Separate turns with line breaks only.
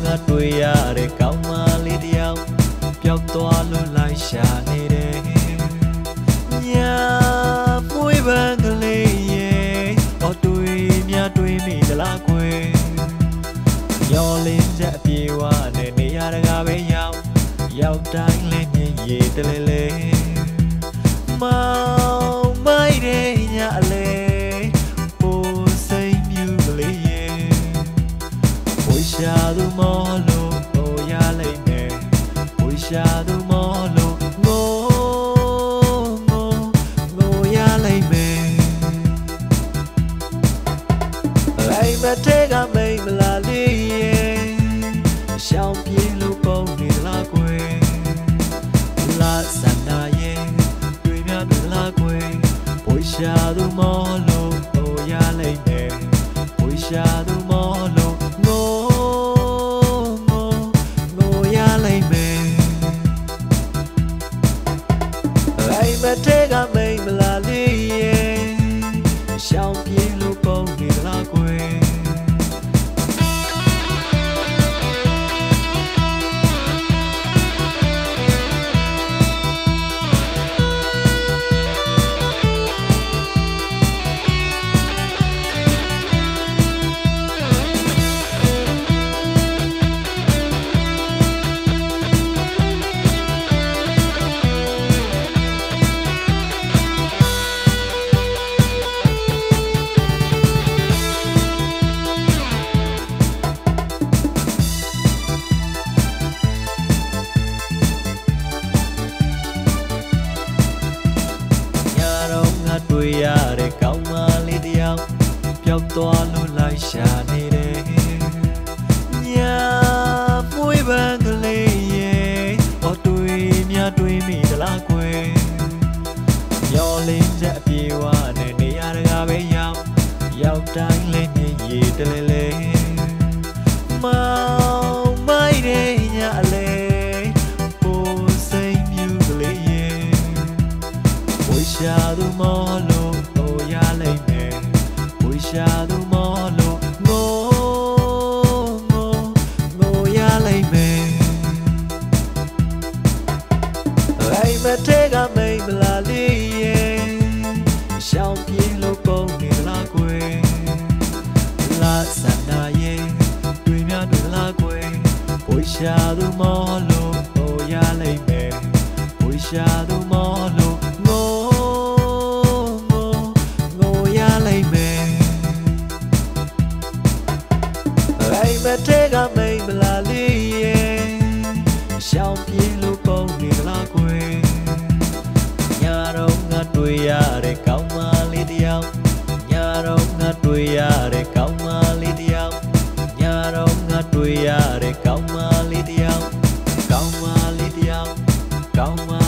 ငါတွေ့ရတဲ့ကောင်းမလေးတယောက်ပျောက်သွားလို့လိုက်ရှာနေတယ်ညာမွေးပန်းကလေးရဲ့အော်တွေ့မြတွေ့မိသလားကွယ်မျောလင်းချက်အပြေဝနဲ့နေရတကားပဲရောက်တိုင်းလေးမြင်ရည်တလဲလဲမောင်မိုက်တဲ့ညအလဲပိုစိတ်မြူကလေးရဲ့ဝိရှာသူမောလို့ကိုရလိုက်မယ်ဝိရှာသူမောလို့ငိုရလိုက်မယ်လိုက်မတဲ့ကမိန်မလာလေးရဲ့ရှောင်းပြေးလို့ပုံနေလားကွယ်လာစနာရဲ့တွေ့မြတွေ့လားကွယ်ဝိရှာသူမောလို့ကိုရလိုက်မယ်ဝိရှာသူမောလို့ငိုရလိုက်မယ်လိုက်မတဲ့ကမိန်မလာလေးရဲ့ရှောင်းပြေးလို့ပုံနေလားကွယ်တွေ့ရတဲ့ကောင်းမလေးတယောက်ပျောက်သွားလို့လိုက်ရှာနေတယ်ညာမွေးပန်းကလေးရဲ့အော်တွေ့မြတွေ့မိသလားကွယ်မျောလင်းချက်အပြေဝနဲ့နေရတကားပဲရောက်တိုင်းလေးမြင်ရည်တလဲလဲမောင်မိုက်တဲ့ညအလဲပိုစိတ်မြူကလေးရဲ့ဝိရှာသူမောလို့ကိုရလိုက်မယ်ဝိရှာသူမောလို့ငိုရလိုက်မယ်လိုက်မတဲ့ကမိန်မလာလေးရဲ့ရှောင်းပြေးလို့ပုံနေလားကွယ်လာစနာရဲ့တွေ့မြတွေ့လားကွယ်ဝိရှာသူမောလို့ကိုရလိုက်မယ်ဝိရှာသူမောလို့ငိုရလိုက်မယ်လိုက်မတဲ့ကမိန်မလာလေးရဲ့ရှောင်းပြေးလို့ပုံနေလားကွယ်ညာတော့ငါတွေ့ရတဲ့ကောင်းမလေးတယောက်ညာတော့ငါတွေ့ရတဲ့ကောင်းမလေးတယောက်ညာတော့ငါတွေ့ရတဲ့ကောင်းမလေးတယောက်ကောင်းမလေးတယောက်ကောင်းမ